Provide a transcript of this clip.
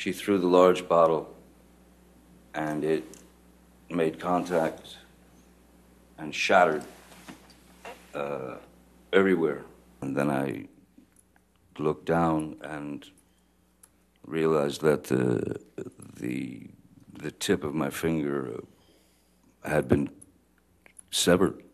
She threw the large bottle, and it made contact and shattered everywhere. And then I looked down and realized that the tip of my finger had been severed.